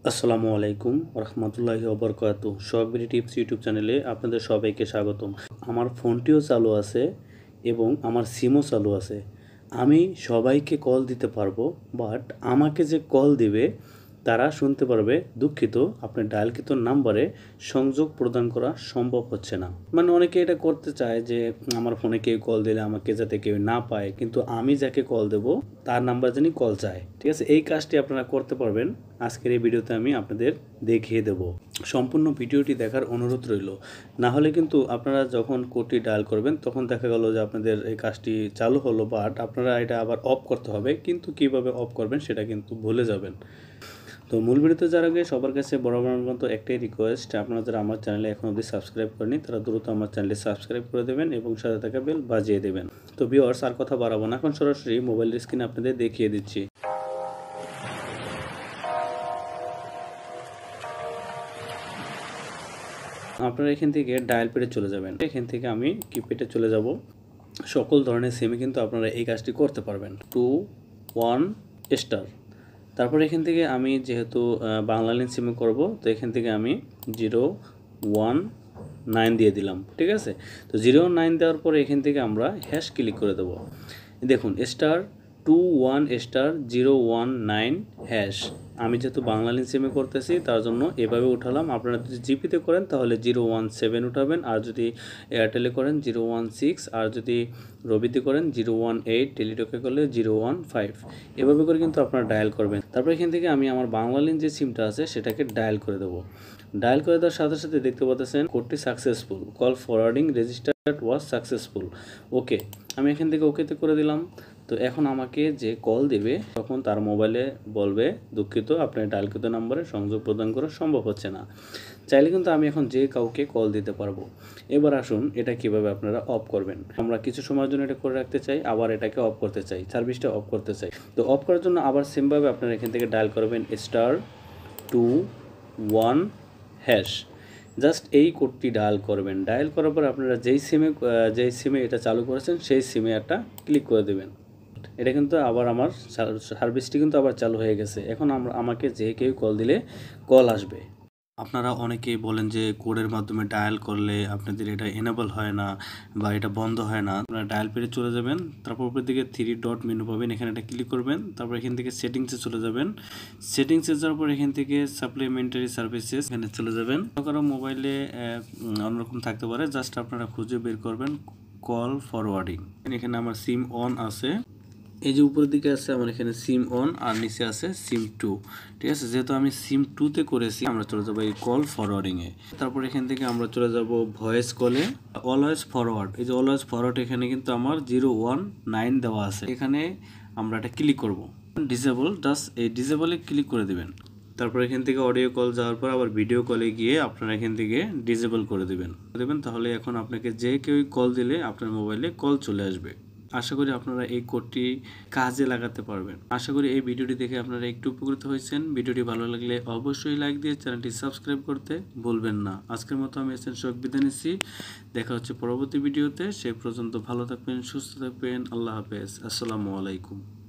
আসসালামু আলাইকুম রহমতুল্লাহি ওবরকাতু। সোহাগবিডি টিপস ইউটিউব চ্যানেলে আপনাদের সবাইকে স্বাগতম। আমার ফোনটিও চালু আছে এবং আমার সিমও চালু আছে। আমি সবাইকে কল দিতে পারবো, বাট আমাকে যে কল দিবে তারা শুনতে পারবে দুঃখিত আপনার ডায়ালকৃত নাম্বারে সংযোগ প্রদান করা সম্ভব হচ্ছে না। মানে অনেকে এটা করতে চায় যে আমার ফোনে কেউ কল দিলে আমাকে যাতে কেউ না পায়, কিন্তু আমি যাকে কল দেব তার নাম্বার জানি কল চায়। ঠিক আছে, এই কাজটি আপনারা করতে পারবেন। আজকের এই ভিডিওতে আমি আপনাদের দেখিয়ে দেব। সম্পূর্ণ ভিডিওটি দেখার অনুরোধ রইল, না হলে কিন্তু আপনারা যখন কোডটি ডায়াল করবেন তখন দেখা গেল যে আপনাদের এই কাজটি চালু হলো, বাট আপনারা এটা আবার অফ করতে হবে, কিন্তু কিভাবে অফ করবেন সেটা কিন্তু ভুলে যাবেন। তো মূল ভিডিওতে যাওয়ার আগে সবার কাছে বরাবরের মতো একটাই রিকোয়েস্ট, আপনারা যারা আমার চ্যানেলে এখন অবধি সাবস্ক্রাইব করেনি তারা দ্রুত আমার চ্যানেলে সাবস্ক্রাইব করে দেবেন এবং সাথে থাকা বেল বাজিয়ে দেবেন। তো ভিউয়ার্স, আর কথা বাড়াবো না, এখন সরাসরি মোবাইল স্ক্রিনে আপনাদের দেখিয়ে দিচ্ছি। আপনারা এখান থেকে ডায়াল পেডে চলে যাবেন। এখান থেকে আমি কিপ্যাডে চলে যাব। সকল ধরনের সিমে কিন্তু আপনারা এই কাজটি করতে পারবেন। 2 1 তারপর এখান থেকে আমি যেহেতু বাংলালিন সিমে করব, তো এখান থেকে আমি 019 দিয়ে দিলাম। ঠিক আছে, তো 019 দেওয়ার পরে এখান থেকে আমরা হ্যাশ ক্লিক করে দেব। দেখুন *21*019 হ্যাশ। আমি যেহেতু বাংলালিন সিমে করতেছি তার জন্য এভাবে উঠালাম। আপনারা যদি জিপিতে করেন তাহলে 017 উঠাবেন, আর যদি এয়ারটেলে করেন 016, আর যদি রবিতে করেন 018, টেলিটকে করলে 015। এভাবে করে কিন্তু আপনারা ডায়াল করবেন। তারপর এখান থেকে আমি আমার বাংলালিন যে সিমটা আছে সেটাকে ডায়াল করে দেবো। ডায়াল করে দেওয়ার সাথে সাথে দেখতে পাচ্ছেন কোডটি successful, call forwarding registered was successful. Okay, আমি এখান থেকে ওকেতে করে দিলাম। তো এখন আমাকে যে কল দেবে তখন তার মোবাইলে বলবে দুঃখিত আপনার ডায়ালকৃত নাম্বারে সংযোগ প্রদান করা সম্ভব হচ্ছে না। চাইলে কিন্তু আমি এখন যে কাউকে কল দিতে পারবো। এবার আসুন এটা কিভাবে আপনারা অফ করবেন। আমরা কিছু সময়ের জন্য এটা করে রাখতে চাই, আবার এটাকে অফ করতে চাই, সার্ভিসটা অফ করতে চাই। তো অফ করার জন্য আবার সেমভাবে আপনারা এখান থেকে ডায়াল করবেন *21# জাস্ট এই কোডটি ডায়াল করবেন। ডায়াল করার পর আপনারা যেই সিমে এটা চালু করেছেন সেই সিমে একটা ক্লিক করে দেবেন। এটা কিন্তু আবার আমার সার্ভিসটি কিন্তু আবার চালু হয়ে গেছে। এখন আমাকে যে কেউ কল দিলে কল আসবে। আপনারা অনেকেই বলেন যে কোডের মাধ্যমে ডায়াল করলে আপনাদের এটা এনেবল হয় না বা এটা বন্ধ হয় না। আপনারা ডায়াল পেডে চলে যাবেন, তারপর উপর দিকে 3 ডট মেনু পাবেন, এখানে এটা ক্লিক করবেন। তারপর এখান থেকে সেটিংসে চলে যাবেন। সেটিংসে যাওয়ার পর এখান থেকে সাপ্লিমেন্টারি সার্ভিসেস এখানে চলে যাবেন। কারো মোবাইলে অন্যরকম থাকতে পারে, জাস্ট আপনারা খুঁজে বের করবেন কল ফরওয়ার্ডিং। এখানে আমার সিম অন আছে, এই যে উপরের দিকে আছে আমার এখানে সিম অন, আর নিচে আছে সিম 2। ঠিক আছে, যেহেতু আমি সিম 2তে করেছি আমরা চলে যাবো এই কল ফরওয়ার্ডিংয়ে। তারপর এখান থেকে আমরা চলে যাব ভয়েস কলে, অলওয়েজ ফরওয়ার্ড। এই যে অলওয়েজ ফরওয়ার্ড এখানে কিন্তু আমার 019 দেওয়া আছে, এখানে আমরা এটা ক্লিক করব। ডিসেবল, জাস্ট এই ডিসেবলে ক্লিক করে দেবেন। তারপর এখান থেকে অডিও কল যাওয়ার পর আবার ভিডিও কলে গিয়ে আপনারা এখান থেকে ডিসেবল করে দেবেন। তাহলে এখন আপনাকে যে কেউ কল দিলে আপনার মোবাইলে কল চলে আসবে। আশা করি আপনারা এই কোডটি কাজে লাগাতে পারবেন। আশা করি এই ভিডিওটি দেখে আপনারা একটু উপকৃত হয়েছেন। ভিডিওটি ভালো লাগলে অবশ্যই লাইক দিয়ে চ্যানেলটি সাবস্ক্রাইব করতে ভুলবেন না। আজকের মতো আমি এসএন শোক বিদায় নিচ্ছি। দেখা হচ্ছে পরবর্তী ভিডিওতে। সে পর্যন্ত ভালো থাকবেন, সুস্থ থাকবেন। আল্লাহ হাফেজ। আসসালামু আলাইকুম।